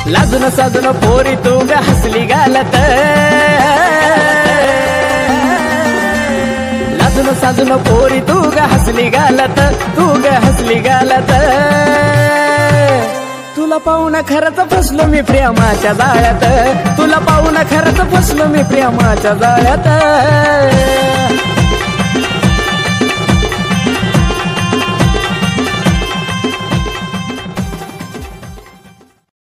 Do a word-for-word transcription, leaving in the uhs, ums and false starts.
लाजून साजून पोरी तू ग हसली गालत, लाजून साजून पोरी तू ग हसली गालत, तू ग हसली गालत. तुला पाहून खरंच फसलो मी प्रेमाच्या जाळ्यात, तुला पाहून खरंच फसलो मी प्रेमाच्या जाळ्यात.